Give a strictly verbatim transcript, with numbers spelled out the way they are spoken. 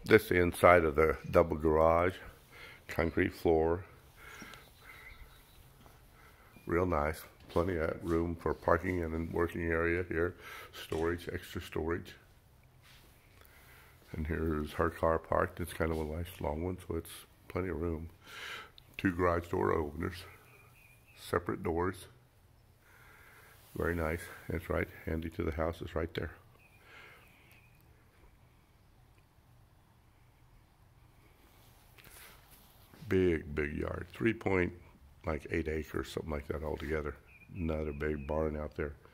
This is the inside of the double garage. Concrete floor. Real nice. Plenty of room for parking and a working area here. Storage, extra storage. And here's her car parked. It's kind of a nice long one, so it's plenty of room. Two garage door openers. Separate doors. Very nice. It's right handy to the house. It's right there. Big, big yard. Three point like eight acres, something like that altogether. Another big barn out there.